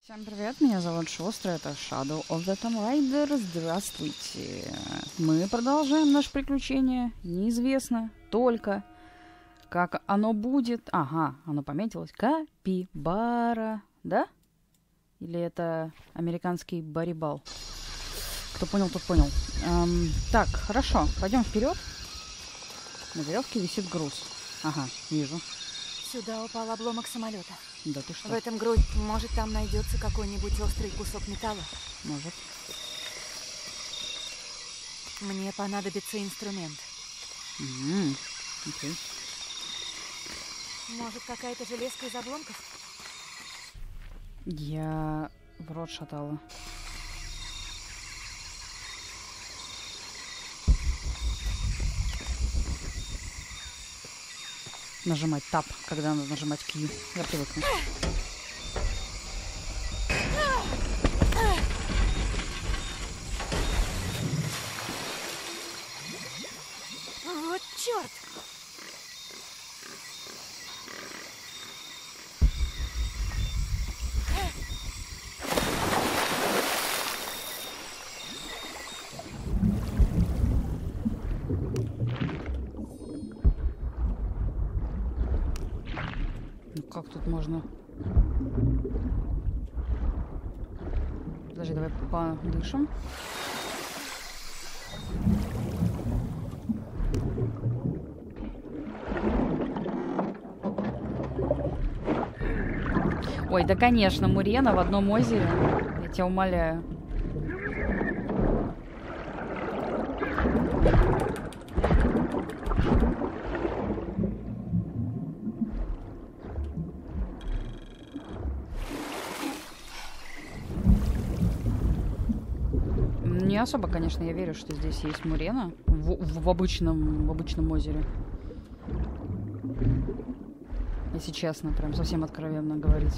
Всем привет, меня зовут Шостра, это Shadow of the Tomb Raider. Здравствуйте. Мы продолжаем наше приключение. Неизвестно только, как оно будет. Ага, оно пометилось. Капибара, да? Или это американский барибал? Кто понял, тот понял. Так, хорошо, пойдем вперед. На веревке висит груз. Ага, вижу. Сюда упал обломок самолета. Да ты что? В этом грузе, может, там найдется какой-нибудь острый кусок металла? Может. Мне понадобится инструмент. Окей. Может, какая-то железка из обломков? Я в рот шатала. Нажимать тап, когда надо нажимать Q. Я привыкну. Вот черт! Ну как тут можно? Подожди, давай подышим. Ой, да конечно, Мурена в одном озере. Я тебя умоляю. Не особо, конечно, я верю, что здесь есть Мурена в обычном озере. Если честно, прям совсем откровенно говорить.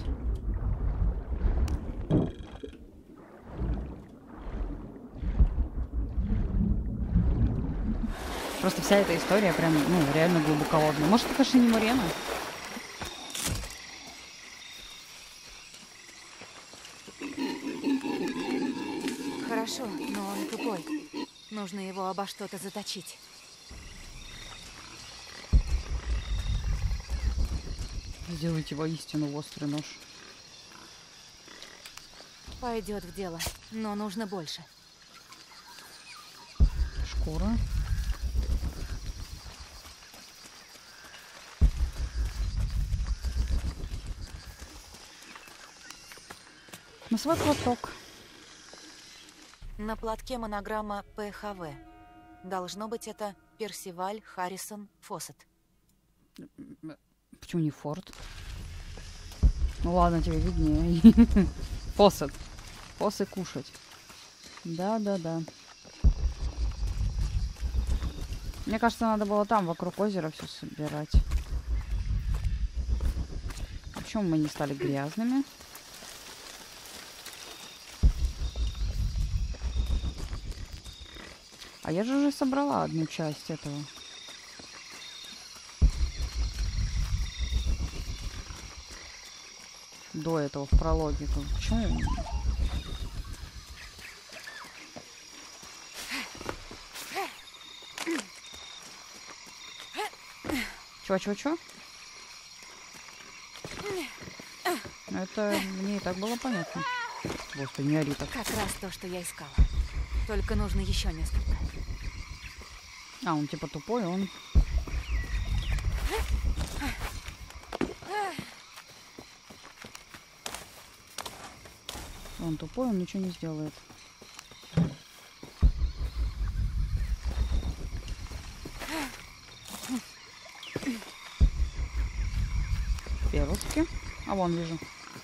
Просто вся эта история прям, ну, реально глубоководная. Может, это, конечно, не Мурена? Хорошо, но он тупой. Нужно его обо что-то заточить. Сделайте воистину острый нож. Пойдет в дело, но нужно больше. Шкура. Носовой платок. На платке монограмма ПХВ. Должно быть, это Персиваль Харрисон Фоссет. Почему не Форд? Ну ладно, тебе виднее. Фоссет. Фоссы кушать. Да-да-да. Мне кажется, надо было там, вокруг озера, все собирать. А почему мы не стали грязными? А я же уже собрала одну часть этого. До этого в прологе. Почему? Чё? Это мне и так было понятно. Господи, не ори так. Как раз то, что я искала. Только нужно еще несколько. А, он типа тупой, он... Он тупой, он ничего не сделает. Перышки. А вон вижу.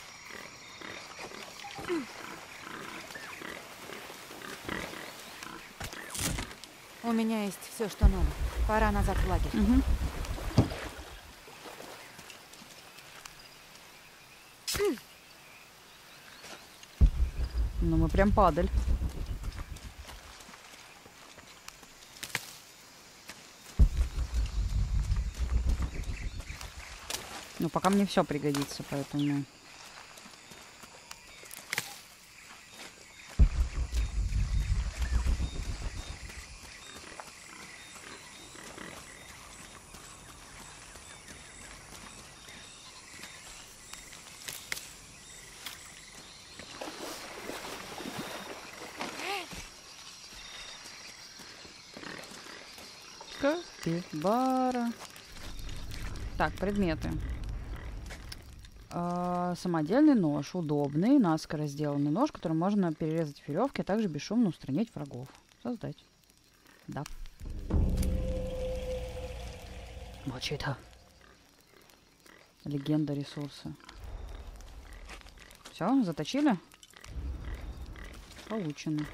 У меня есть все, что надо. Пора назад в лагерь. Угу. Ну мы прям падаль. Ну пока мне все пригодится, поэтому... Капибара. Так, предметы. Самодельный нож. Удобный, наскоро сделанный нож, который можно перерезать веревки, а также бесшумно устранять врагов. Создать. Да. Мачете. Легенда ресурса. Все, заточили? Получено.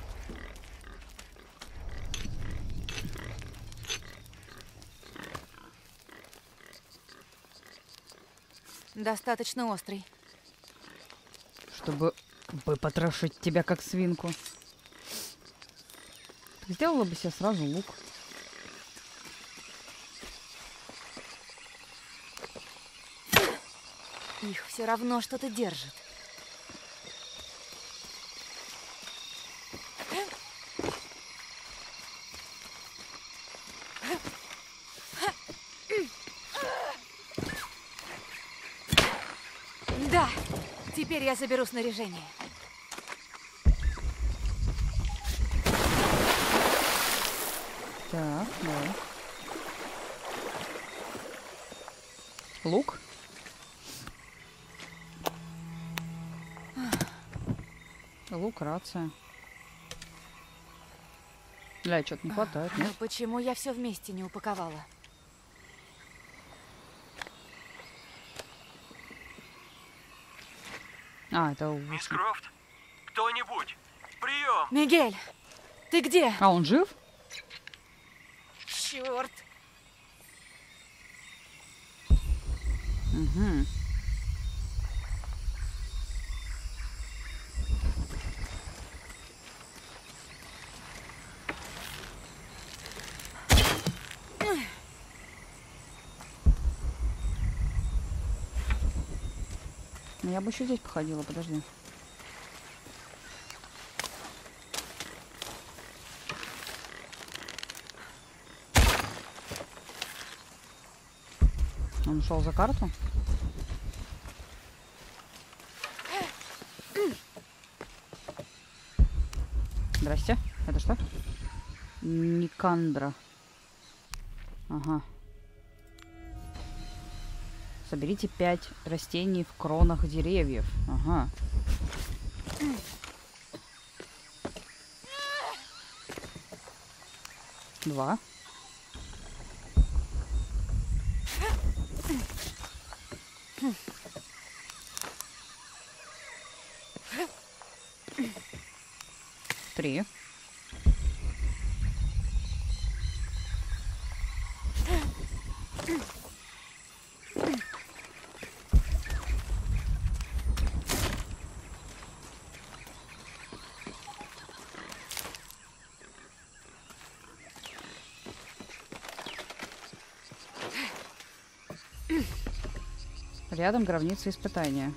Достаточно острый. Чтобы выпотрошить тебя как свинку. Так сделала бы себе сразу лук. Их все равно что-то держит. Да, теперь я заберу снаряжение. Так, давай. Лук. Лук, рация. Бля, что-то не хватает, Но нет? почему я все вместе не упаковала? А, это Мисс Крофт? Кто-нибудь? Прием! Мигель, ты где? А, он жив? Черт! Угу. Ну, я бы еще здесь походила, подожди. Он ушел за карту? Здрасте. Это что? Никандра. Ага. Соберите 5 растений в кронах деревьев. Ага. Два. Три. Рядом гробница испытания.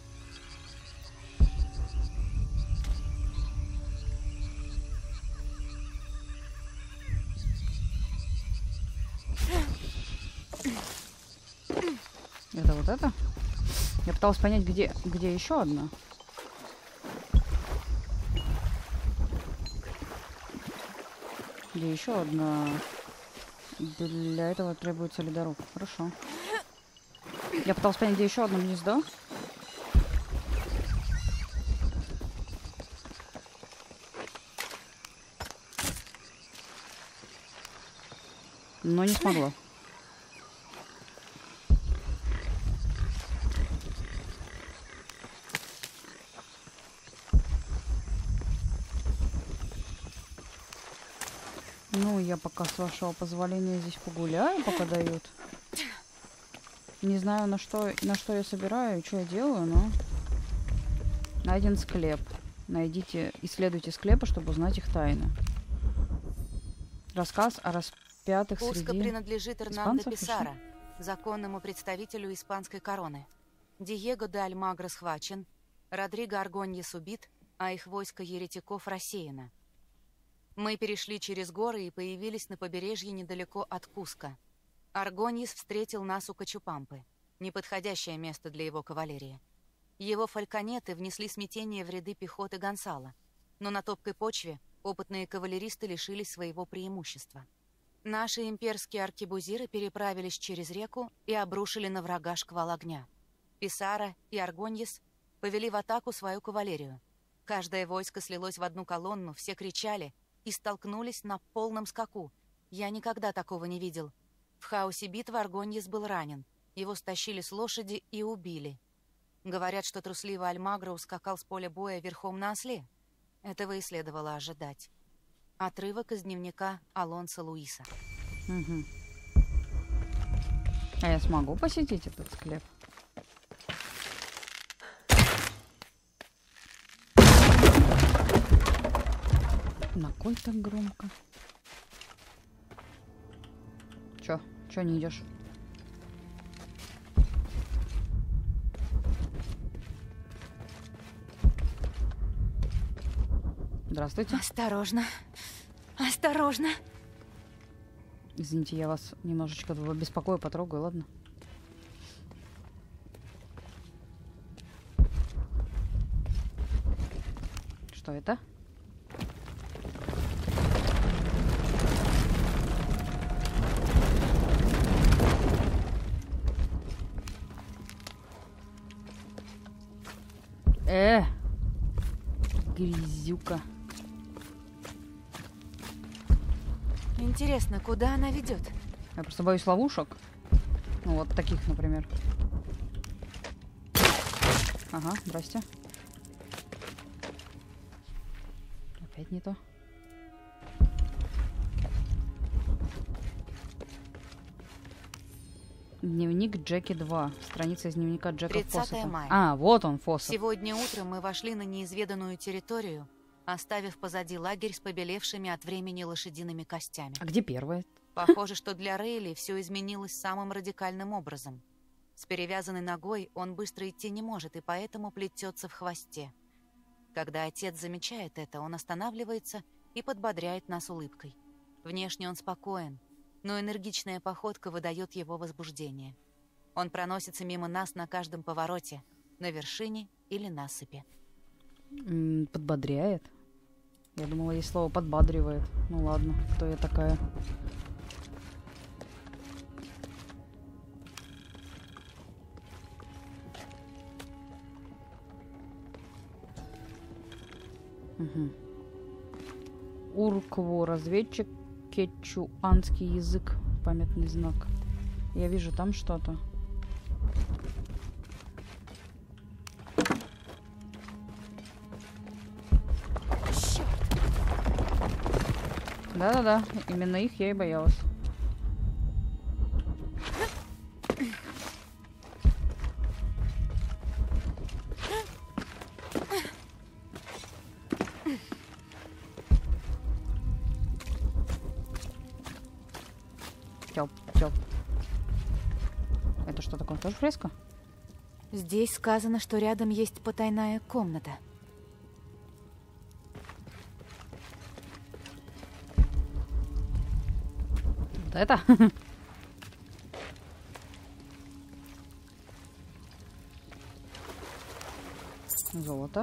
Это вот это? Я пыталась понять, где еще одна. Где еще одна? Для этого требуется ледоруб. Хорошо. Я пыталась понять, где еще одно гнездо. Но не смогла. Ну, я пока, с вашего позволения, здесь погуляю, пока дают. Не знаю, на что я собираю и что я делаю, но... Найден склеп. Исследуйте склепы, чтобы узнать их тайны. Рассказ о распятых Пуска среди принадлежит Эрнандо испанцев, Писара, законному представителю испанской короны. Диего де Альмагро схвачен, Родриго Аргоньес убит, а их войско еретиков рассеяно. Мы перешли через горы и появились на побережье недалеко от Куска. Аргоньес встретил нас у Кочупампы, неподходящее место для его кавалерии. Его фальконеты внесли смятение в ряды пехоты Гонсало, но на топкой почве опытные кавалеристы лишились своего преимущества. Наши имперские аркебузиры переправились через реку и обрушили на врага шквал огня. Писара и Аргоньес повели в атаку свою кавалерию. Каждое войско слилось в одну колонну, все кричали и столкнулись на полном скаку. Я никогда такого не видел. В хаосе битвы Аргоньес был ранен. Его стащили с лошади и убили. Говорят, что трусливый Альмагро ускакал с поля боя верхом на осле. Этого и следовало ожидать. Отрывок из дневника Алонсо Луиса. Угу. А я смогу посетить этот склеп? На кой так громко? Чё не идешь? Здравствуйте. Осторожно. Осторожно. Извините, я вас немножечко беспокою, потрогаю, ладно? Что это? Грязюка. Интересно, куда она ведет? Я просто боюсь ловушек. Ну, вот таких, например. Ага, здрасте. Опять не то. Дневник Джеки 2. Страница из дневника Джека 30 Фоссета. мая. А, вот он, Фоссет. Сегодня утром мы вошли на неизведанную территорию, оставив позади лагерь с побелевшими от времени лошадиными костями. А где первая? Похоже, что для Рейли все изменилось самым радикальным образом. С перевязанной ногой он быстро идти не может и поэтому плетется в хвосте. Когда отец замечает это, он останавливается и подбодряет нас улыбкой. Внешне он спокоен, но энергичная походка выдает его возбуждение. Он проносится мимо нас на каждом повороте, на вершине или насыпи. Подбодряет? Я думала, есть слово подбадривает. Ну ладно, кто я такая? Угу. Уркво, разведчик, кетчуанский язык, памятный знак. Я вижу там что-то. Да-да-да, именно их я и боялась. Тёп. Это что такое? Тоже фреска? Здесь сказано, что рядом есть потайная комната. Вот это? Золото.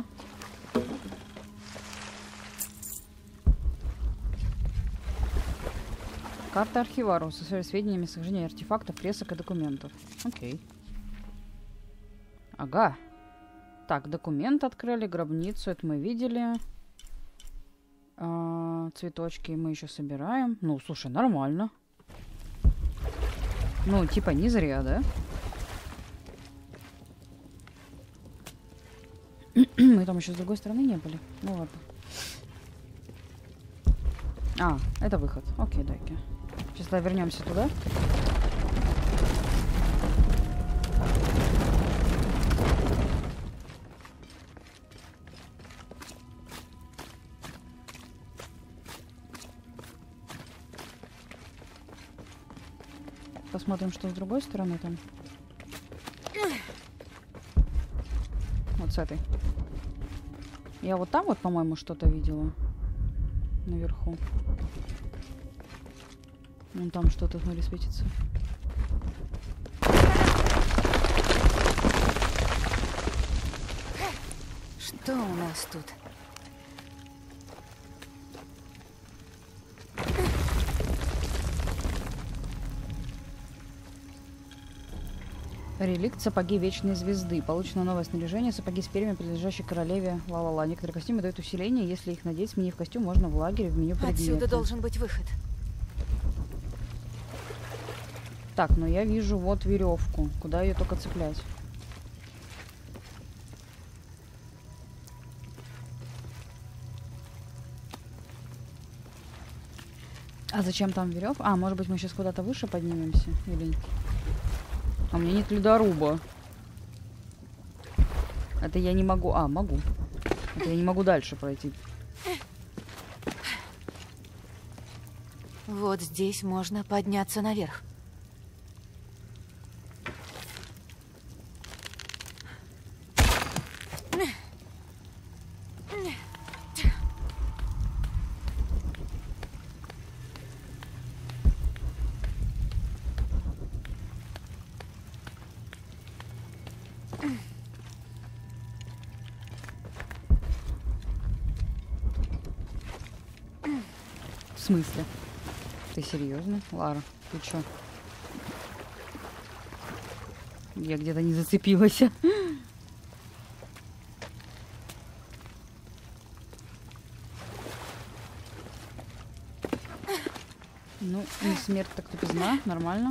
Карта архиваруса со сведениями сохранения артефактов, фресок и документов. Окей. Ага. Так, документ открыли, гробницу, это мы видели. Цветочки мы еще собираем. Ну, слушай, нормально. Ну, типа не зря, да? Мы там еще с другой стороны не были. Ну ладно. А, это выход. Окей, дай-ка. Сейчас давай вернемся туда. Посмотрим, что с другой стороны там. Вот с этой. Я вот там вот, по-моему, что-то видела. Наверху. Вон там что-то, смотри, светится. Что у нас тут? Реликт сапоги Вечной Звезды. Получено новое снаряжение. Сапоги с перьями, принадлежащие королеве Ла-ла-ла. Некоторые костюмы дают усиление. Если их надеть, сменив костюм, можно в лагере в меню предметы. Отсюда должен быть выход. Так, но я вижу вот веревку. Куда ее только цеплять? А зачем там веревка? А, может быть, мы сейчас куда-то выше поднимемся? Или... А у меня нет ледоруба. Это я не могу... А, могу. Это я не могу дальше пройти. Вот здесь можно подняться наверх. В смысле? Ты серьезно? Лара, ты чё? Я где-то не зацепилась. Ну, не смерть, так тупизна. Нормально.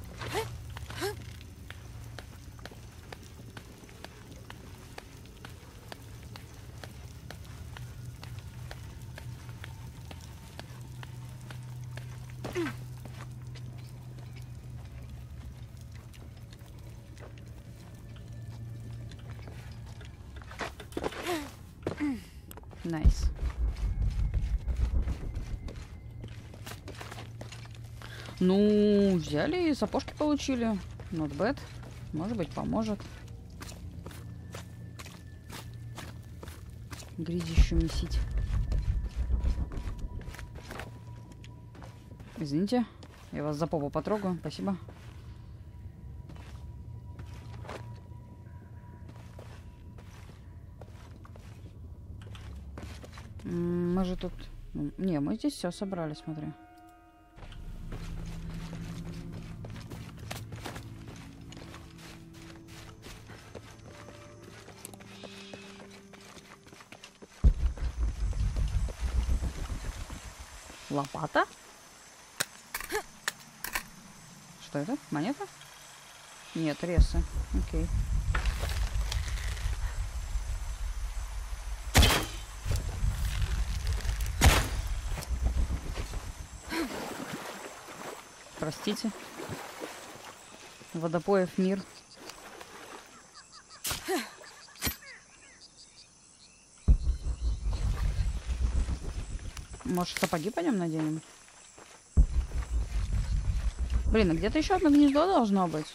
Найс. Ну, взяли и сапожки получили. Not bad. Может быть, поможет. Грязищу месить. Извините, я вас за попу потрогаю. Спасибо. Мы же тут... Не, мы здесь все собрали, смотри. Лопата? Что это? Монета? Нет, ресы. Окей. Простите. Водопоев мир. Может, сапоги пойдем наденем? Блин, а где-то еще одно гнездо должно быть.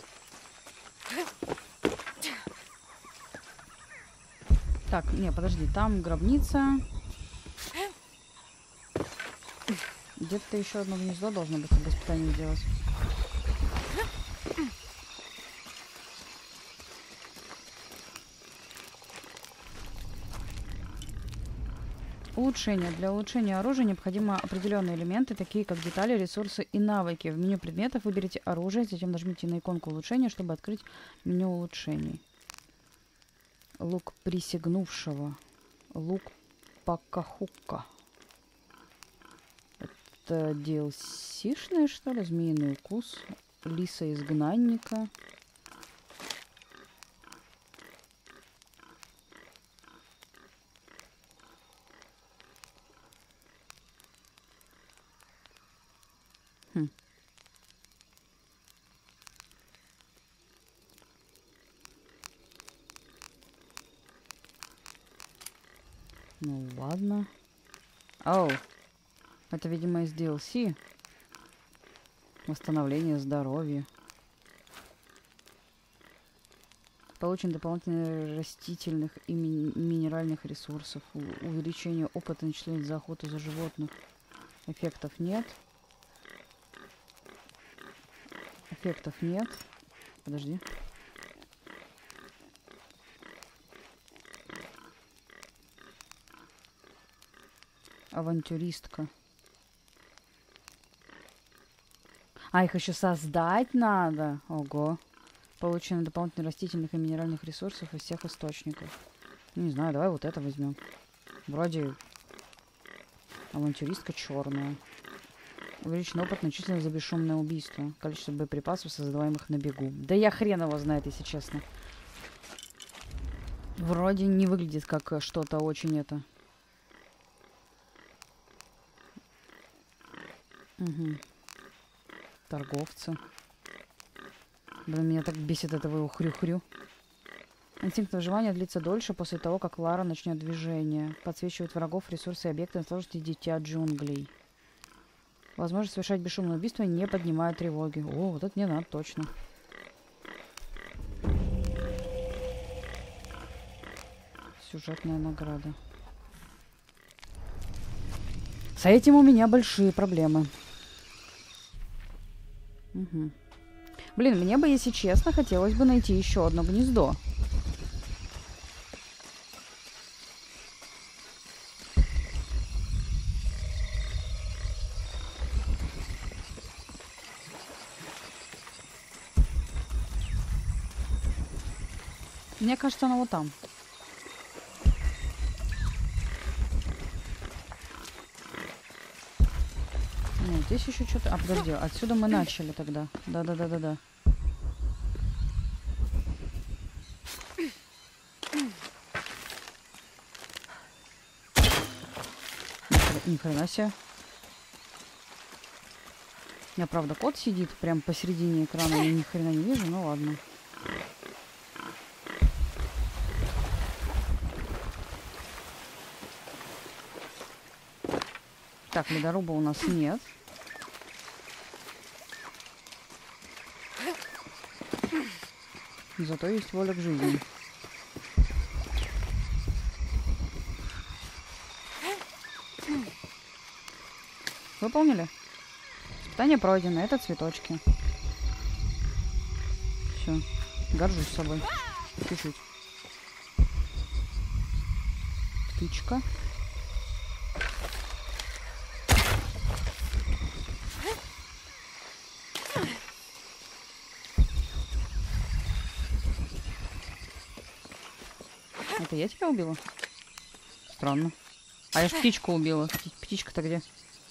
Так, не, подожди, там гробница. Где-то еще одно гнездо должно быть, чтобы испытание делать. Улучшение. Для улучшения оружия необходимы определенные элементы, такие как детали, ресурсы и навыки. В меню предметов выберите оружие, затем нажмите на иконку улучшения, чтобы открыть меню улучшений. Лук присягнувшего. Лук Пакахука. Это DLC-шные, что ли? Змеиный укус. Лиса изгнанника. Ну ладно. Оу. Это, видимо, из DLC. Восстановление здоровья. Получен дополнительных растительных и минеральных ресурсов. Увеличение опыта начисляет за охоту за животных. Эффектов нет. Эффектов нет. Подожди. Авантюристка. А, их еще создать надо. Ого. Получено дополнительных растительных и минеральных ресурсов из всех источников. Не знаю, давай вот это возьмем. Вроде авантюристка черная. Увеличен опыт, начислен за бесшумное убийство. Количество боеприпасов, создаваемых на бегу. Да я хрен его знает, если честно. Вроде не выглядит как что-то очень это. Угу. Торговцы. Блин, меня так бесит этого его хрю-хрю. Инстинкт выживания длится дольше после того, как Лара начнет движение. Подсвечивает врагов, ресурсы и объекты на сложности дитя джунглей. Возможность совершать бесшумное убийство не поднимает тревоги. О, вот это мне надо точно. Сюжетная награда. С этим у меня большие проблемы. Угу. Блин, мне бы, если честно, хотелось бы найти еще одно гнездо. Мне кажется, оно вот там. Нет, здесь еще что-то... А, подожди, отсюда мы начали тогда. Да-да-да-да-да. Ни хрена себе. У меня, правда, кот сидит прям посередине экрана. Я ни хрена не вижу, ну ладно. Так, ледоруба у нас нет. Зато есть воля к жизни. Выполнили? Испытание пройдено. Это цветочки. Все. Горжусь собой. Чуть-чуть. Птичка. Это я тебя убила? Странно. А я ж птичку убила. Птичка-то где?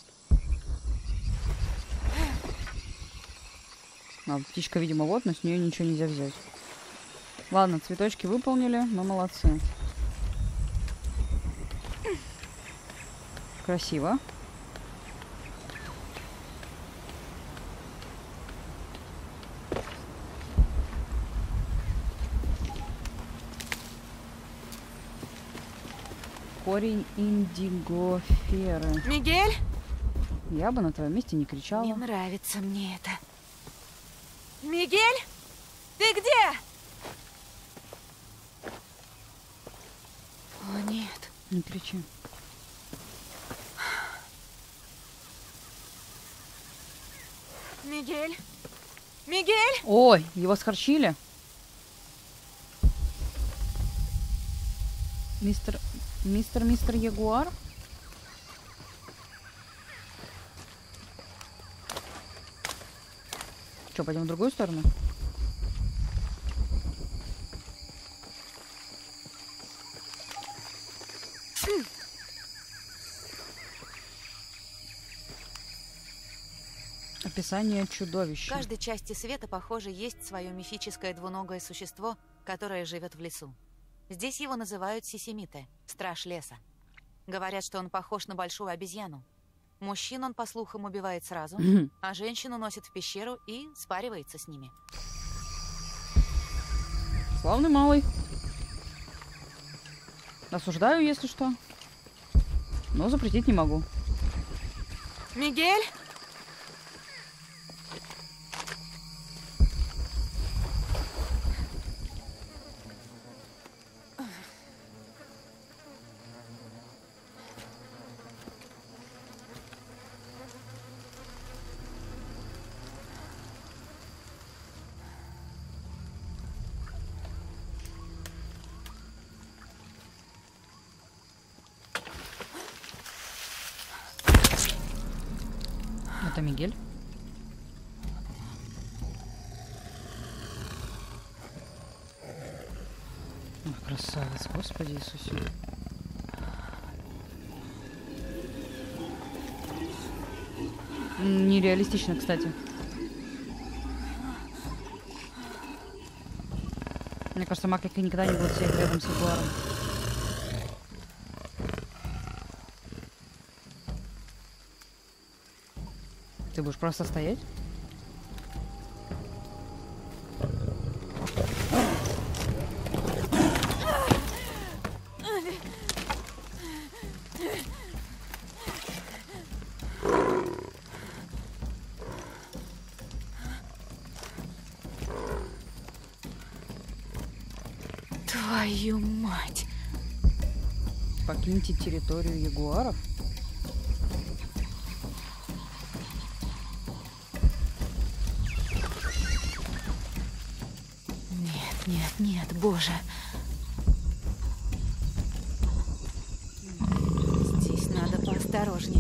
А, птичка, видимо, вот, но с нее ничего нельзя взять. Ладно, цветочки выполнили, мы молодцы. Красиво. Корень индигоферы. Мигель? Я бы на твоем месте не кричала. Не нравится мне это. Мигель? Ты где? О, нет. Не кричи. Мигель? Мигель? Ой, его схорчили. Мистер Ягуар? Что, пойдем в другую сторону? Описание чудовища. В каждой части света, похоже, есть свое мифическое двуногое существо, которое живет в лесу. Здесь его называют Сисимите, страж леса. Говорят, что он похож на большую обезьяну. Мужчин он, по слухам, убивает сразу, а женщину носит в пещеру и спаривается с ними. Славный малый. Осуждаю, если что. Но запретить не могу. Мигель? Это Мигель. Красавец, Господи Иисусе. Нереалистично, кстати. Мне кажется, макаки никогда не будут сидеть рядом с ягуаром. Ты будешь просто стоять? Твою мать! Покиньте территорию ягуаров? Нет, нет, нет, боже. Здесь надо поосторожнее.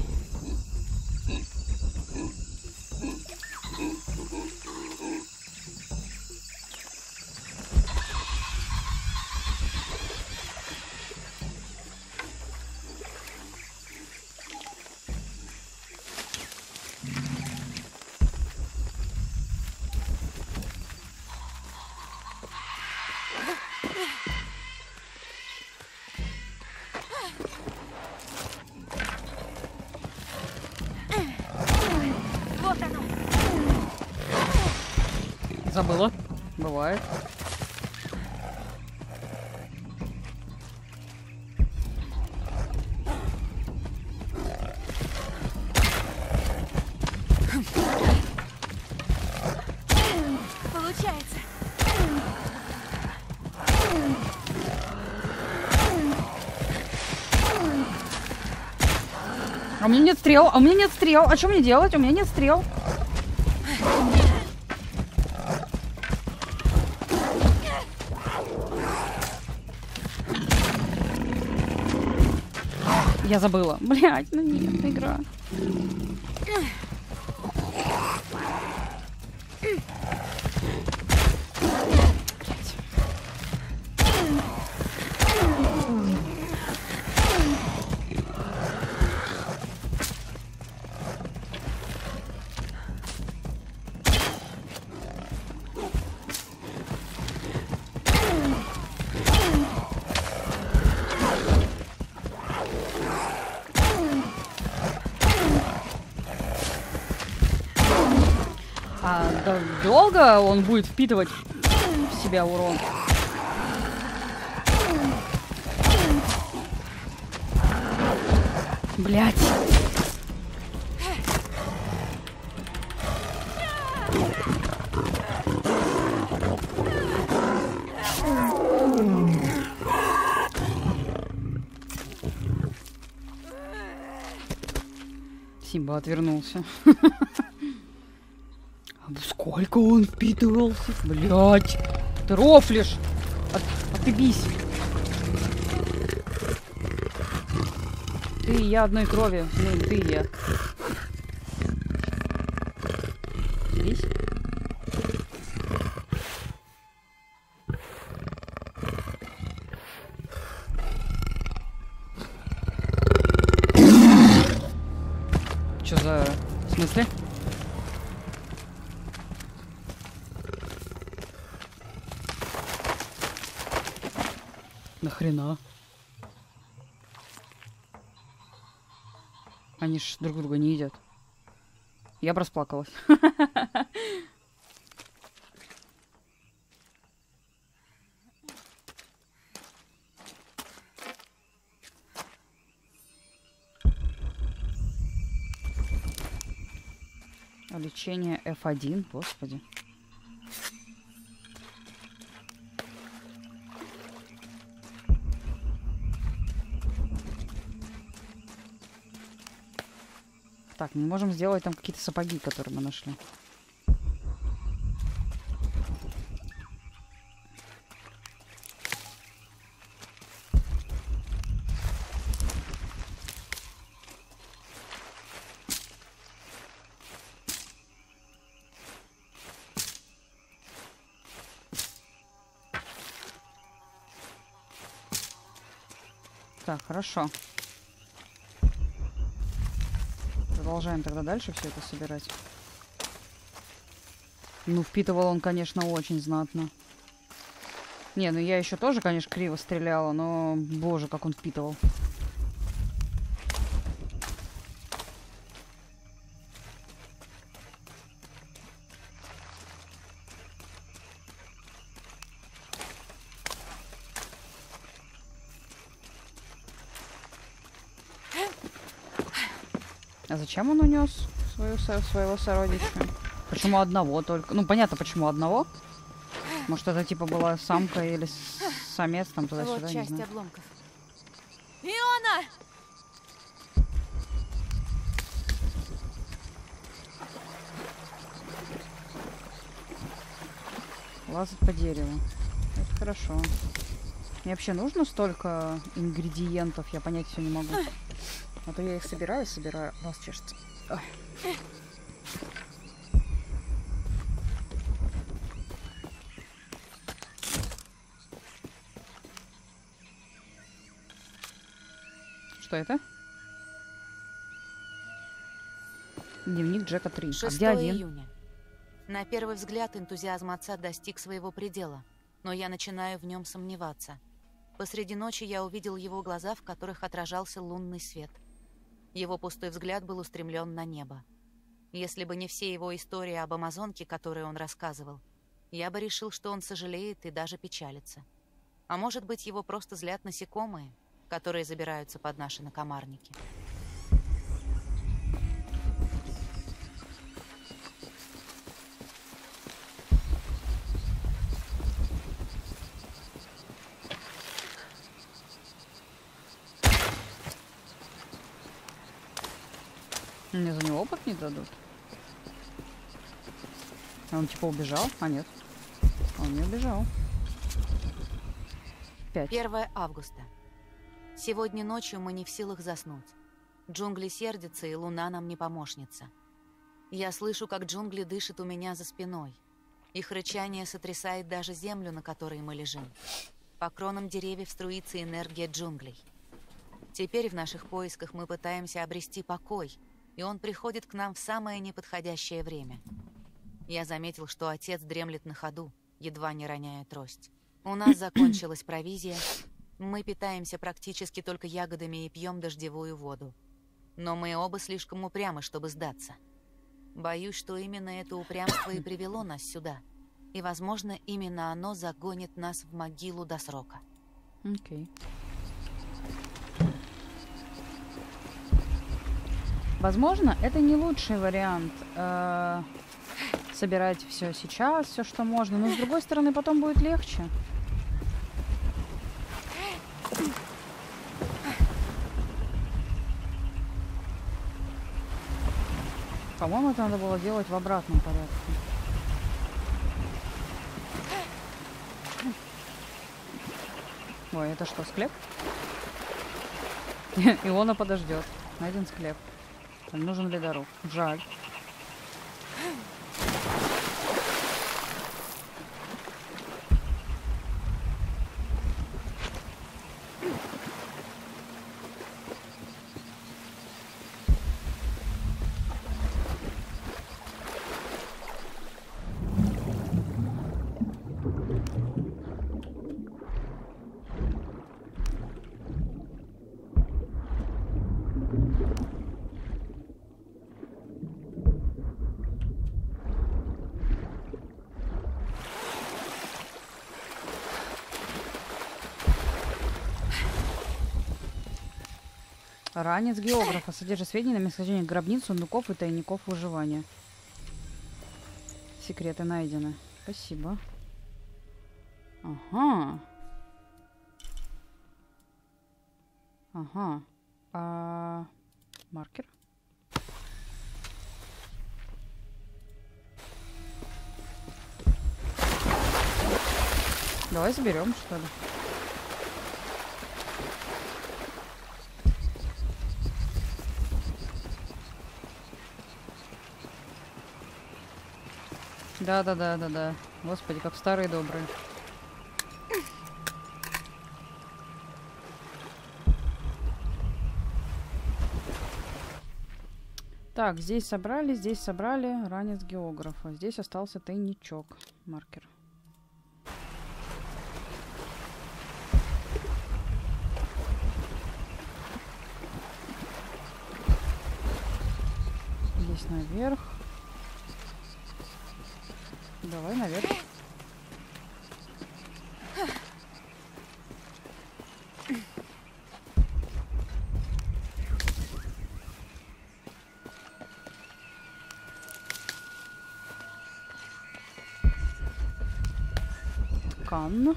Вот оно! Забыла. Бывает. Получается. А у меня нет стрел, а у меня нет стрел. А что мне делать? У меня нет стрел. Я забыла. Блять, ну нет, игра. А долго он будет впитывать в себя урон? Блять. Симба отвернулся. Сколько он впитывался? Блять. Ты рофлишь. Отъебись. Ты и я одной крови. Ну, ты и я. Здесь? Чё за... В смысле? Нахрена? Они ж друг друга не едят. Я бы расплакалась. Лечение F1, господи. Так, мы можем сделать там какие-то сапоги, которые мы нашли. Так, хорошо. Продолжаем тогда дальше все это собирать. Ну, впитывал он, конечно, очень знатно. Не, ну я еще тоже, конечно, криво стреляла, но, боже, как он впитывал. А зачем он унес своего сородича? Почему одного только? Ну, понятно, почему одного. Может, это типа была самка или самец там туда-сюда, Вот не часть знаю. обломков. Иона! Лазать по дереву. Это хорошо. Мне вообще нужно столько ингредиентов? Я понять все не могу. А то я их собираю. Вас чешется. Ой. Что это? Дневник Джека 3. 6 А где 1? июня. На первый взгляд энтузиазм отца достиг своего предела, но я начинаю в нем сомневаться. Посреди ночи я увидел его глаза, в которых отражался лунный свет. Его пустой взгляд был устремлен на небо. Если бы не все его истории об Амазонке, которые он рассказывал, я бы решил, что он сожалеет и даже печалится. А может быть, его просто злят насекомые, которые забираются под наши накомарники. Мне за него опыт не дадут. А он типа убежал? А нет. Он не убежал. 5. 1 августа. Сегодня ночью мы не в силах заснуть. Джунгли сердятся, и луна нам не помощница. Я слышу, как джунгли дышат у меня за спиной. Их рычание сотрясает даже землю, на которой мы лежим. По кронам деревьев струится энергия джунглей. Теперь в наших поисках мы пытаемся обрести покой, и он приходит к нам в самое неподходящее время. Я заметил, что отец дремлет на ходу, едва не роняя трость. У нас закончилась провизия. Мы питаемся практически только ягодами и пьем дождевую воду. Но мы оба слишком упрямы, чтобы сдаться. Боюсь, что именно это упрямство и привело нас сюда. И, возможно, именно оно загонит нас в могилу до срока. Окей. Возможно, это не лучший вариант собирать все сейчас, все, что можно. Но, с другой стороны, потом будет легче. По-моему, это надо было делать в обратном порядке. Ой, это что, склеп? Иона подождет. Найден склеп. Нужен ледоруб. Жаль. Ранец географа содержит сведения на местоположение гробниц, сундуков и тайников выживания. Секреты найдены. Спасибо. Ага. Ага. Маркер. Давай заберем, что ли. Да. Господи, как старые добрые. Так, здесь собрали ранец географа. Здесь остался тайничок. Маркер. Здесь наверх. Давай наверх. Ткан.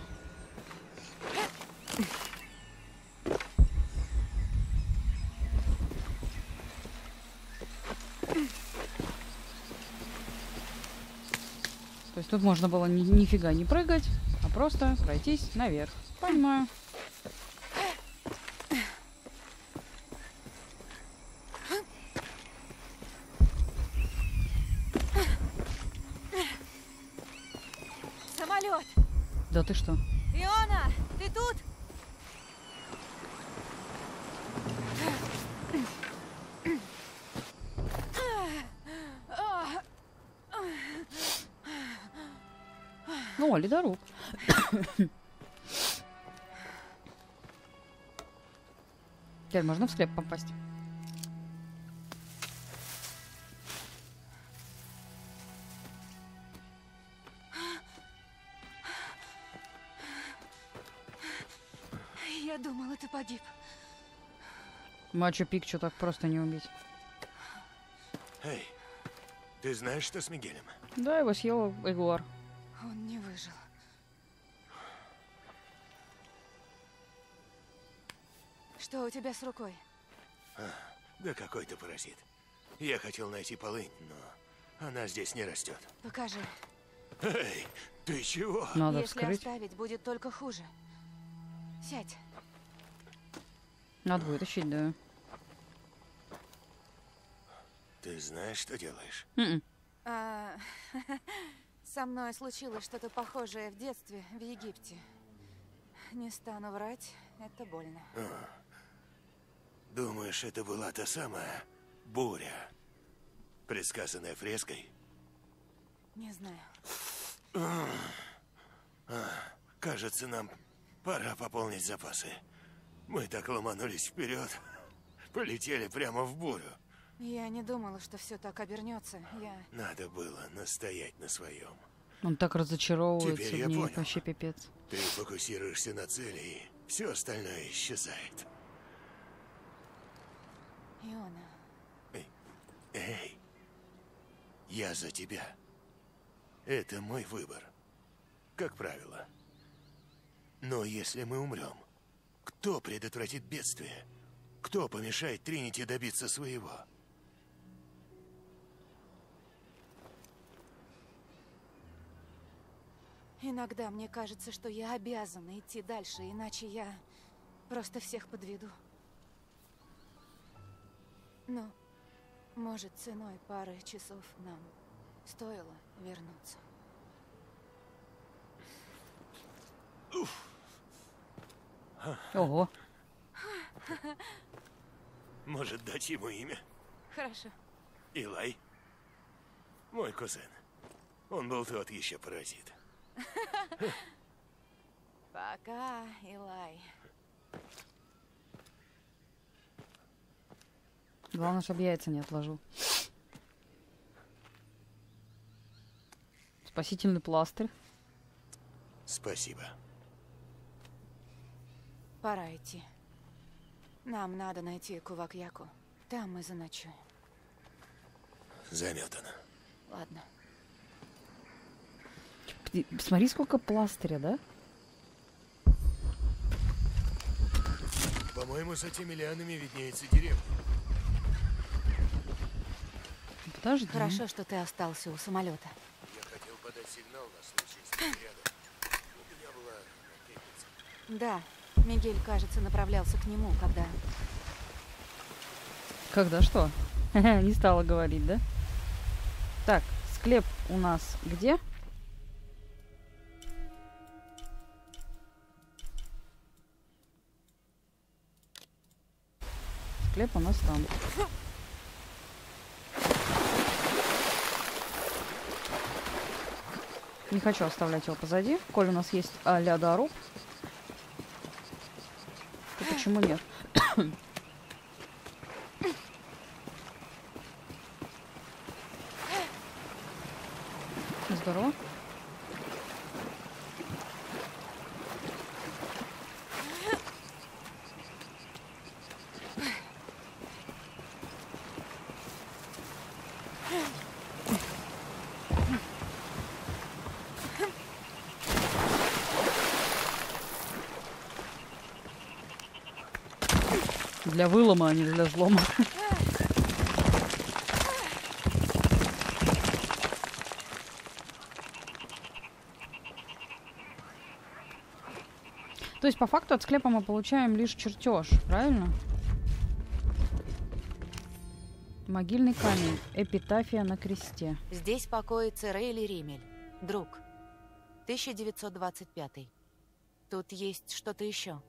То есть тут можно было нифига не прыгать, а просто пройтись наверх. Понимаю. Самолет! Да ты что? Иона, ты тут? О, ледоруб. Теперь можно в склеп попасть. Я думала, ты погиб. Мачу-Пикчу так просто не убить. Эй, ты знаешь, что с Мигелем? Да, его съел Эгуар. Он не выжил. Что у тебя с рукой? Да какой-то паразит. Я хотел найти полынь, но она здесь не растет. Покажи. Эй, ты чего? Надо Если вскрыть. оставить, будет только хуже. Сядь. Надо вытащить, да. Ты знаешь, что делаешь? М-м. Со мной случилось что-то похожее в детстве в Египте. Не стану врать, это больно. Думаешь, это была та самая буря, предсказанная фреской? Не знаю. Кажется, нам пора пополнить запасы. Мы так ломанулись вперед, полетели прямо в бурю. Я не думала, что все так обернется. Надо было настоять на своем. Он так разочаровывается Теперь я в ней, понял. вообще пипец. Ты фокусируешься на цели, и все остальное исчезает. Иона, Эй, я за тебя. Это мой выбор, как правило. Но если мы умрем, кто предотвратит бедствие? Кто помешает Тринити добиться своего? иногда мне кажется, что я обязана идти дальше, иначе я просто всех подведу. Но, может, ценой пары часов нам стоило вернуться. Ого. Может, дать ему имя? Хорошо. Илай? Мой кузен. Он был тот еще паразит. Пока, Илай. Главное, чтобы яйца не отложил. Спасительный пластырь. Спасибо. Пора идти. Нам надо найти Кувак-Яку. Там мы заночуем. Заметано. Ладно. Смотри, сколько пластыря, да? По-моему, за теми лианами виднеется деревня. Подожди. Хорошо, что ты остался у самолета. Я хотел подать сигнал на случай, если ты рядом. У меня была ракетница. Да, Мигель, кажется, направлялся к нему, когда... Когда что? Не стала говорить, да? Так, склеп у нас где? Склеп у нас там. Не хочу оставлять его позади. Коль у нас есть лядоруб, то почему нет? Здорово. Для вылома, а не для взлома. То есть, по факту, от склепа мы получаем лишь чертеж, правильно? Могильный камень. Эпитафия на кресте. Здесь покоится Рейли Римель, друг. 1925. Тут есть что-то еще.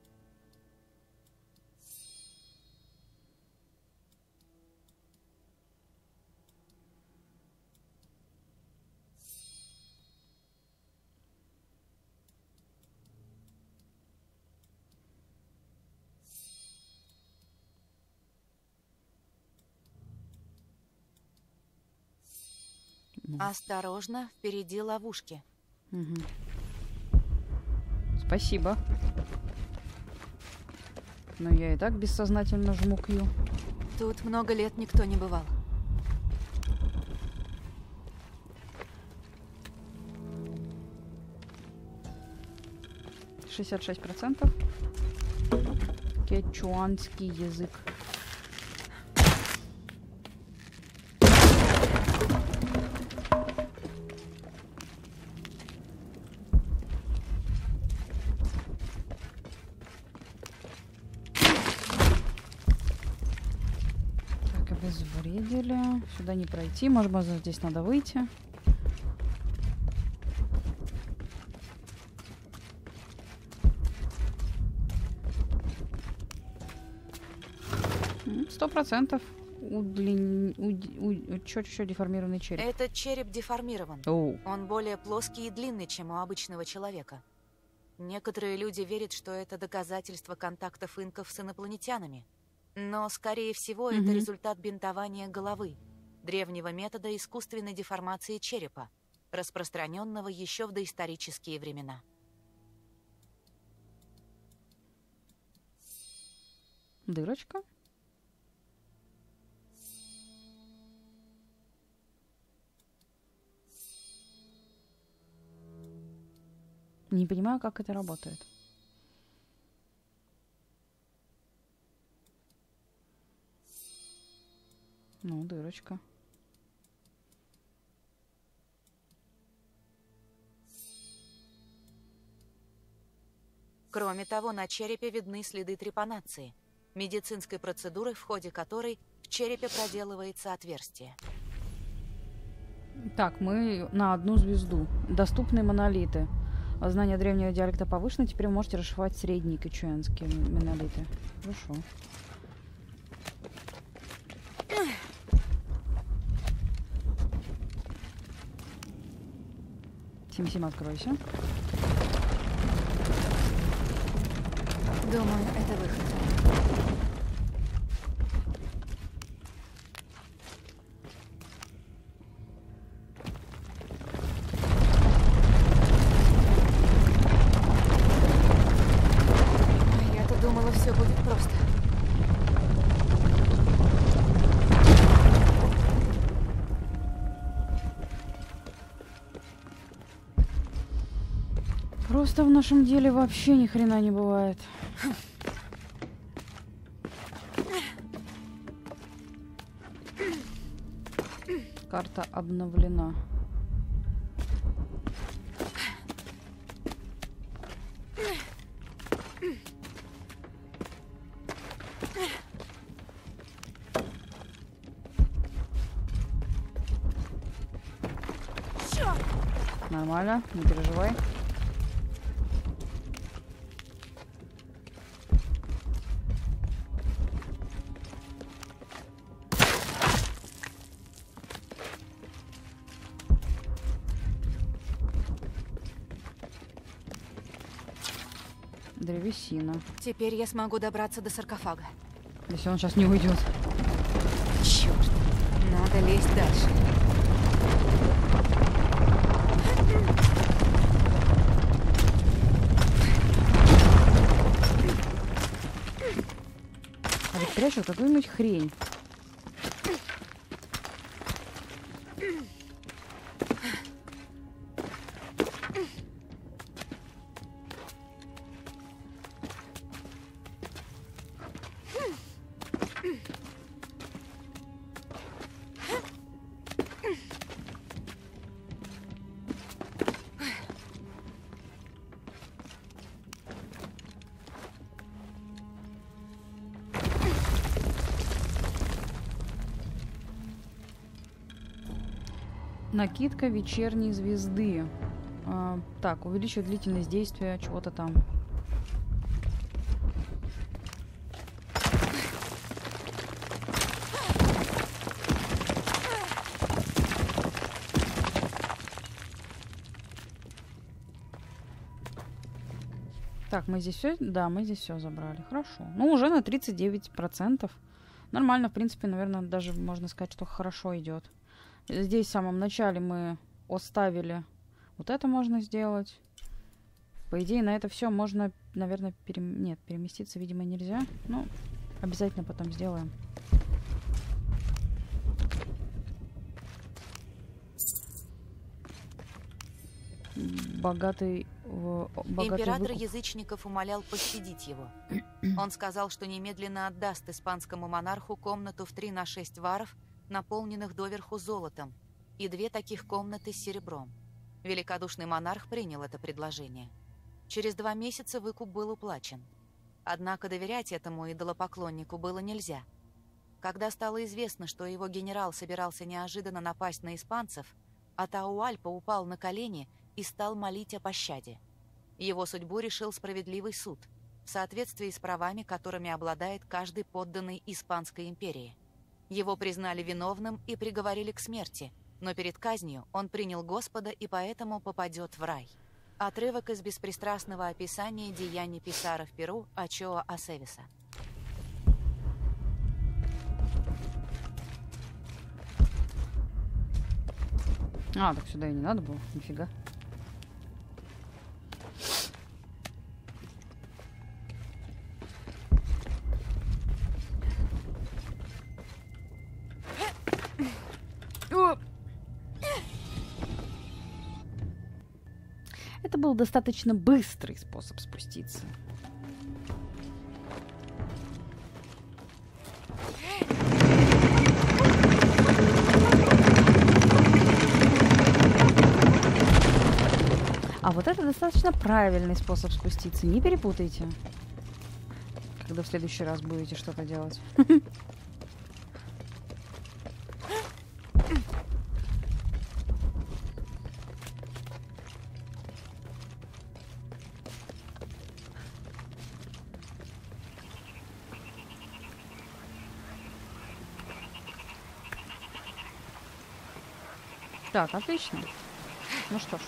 Осторожно, впереди ловушки. Угу. Спасибо. Но я и так бессознательно жму Q. Тут много лет никто не бывал. — 66%. Кечуанский язык. Обезвредили. Сюда не пройти. Может быть, здесь надо выйти. Сто процентов. Чуть-чуть деформированный череп. Этот череп деформирован. Он более плоский и длинный, чем у обычного человека. Некоторые люди верят, что это доказательство контактов инков с инопланетянами. Но, скорее всего, это результат бинтования головы, древнего метода искусственной деформации черепа, распространенного еще в доисторические времена. Дырочка. Не понимаю, как это работает. Ну, дырочка. Кроме того, на черепе видны следы трепанации, медицинской процедуры, в ходе которой в черепе проделывается отверстие. Так, мы на одну звезду. Доступны монолиты. Знание древнего диалекта повышено. Теперь вы можете расшифровать средние кечуанские монолиты. Хорошо. Сим-Сим, откройся. Думаю, это выход. Я-то думала, все будет просто. Просто в нашем деле вообще ни хрена не бывает. Карта обновлена. Нормально, не переживай. Древесина. Теперь я смогу добраться до саркофага. Если он сейчас не уйдет. Черт, надо лезть дальше. А ведь прячут какую-нибудь хрень. Накидка вечерней звезды. Так, увеличивает длительность действия чего-то там. Так, мы здесь все? Да, мы здесь все забрали. Хорошо. Ну, уже на 39%. Нормально, в принципе, наверное, даже можно сказать, что хорошо идет. Здесь в самом начале мы оставили. Вот это можно сделать. По идее, на это все можно, наверное, нет, переместиться, видимо, нельзя. Ну, обязательно потом сделаем. Богатый Император выкуп. язычников умолял пощадить его. Он сказал, что немедленно отдаст испанскому монарху комнату в 3 на 6 варов, наполненных доверху золотом, и 2 таких комнаты с серебром. Великодушный монарх принял это предложение. Через 2 месяца выкуп был уплачен. Однако доверять этому идолопоклоннику было нельзя. Когда стало известно, что его генерал собирался неожиданно напасть на испанцев, Атауальпа упал на колени и стал молить о пощаде. Его судьбу решил справедливый суд, в соответствии с правами, которыми обладает каждый подданный Испанской империи. Его признали виновным и приговорили к смерти, но перед казнью он принял Господа и поэтому попадет в рай. Отрывок из беспристрастного описания деяний Писара в Перу Ачоа Асевиса. А, так сюда и не надо было, нифига. Это был достаточно быстрый способ спуститься. А вот это достаточно правильный способ спуститься. Не перепутайте, когда в следующий раз будете что-то делать. Так, отлично. Ну что ж.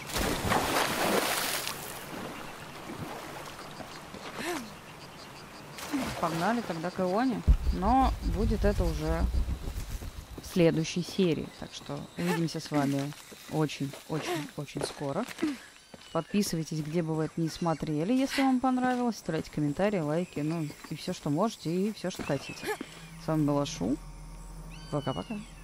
Погнали тогда к Ионе. Но будет это уже в следующей серии. Так что увидимся с вами очень-очень-очень скоро. Подписывайтесь, где бы вы это не смотрели, если вам понравилось. Оставляйте комментарии, лайки, ну и все, что можете, и все, что хотите. С вами была Шу. Пока-пока.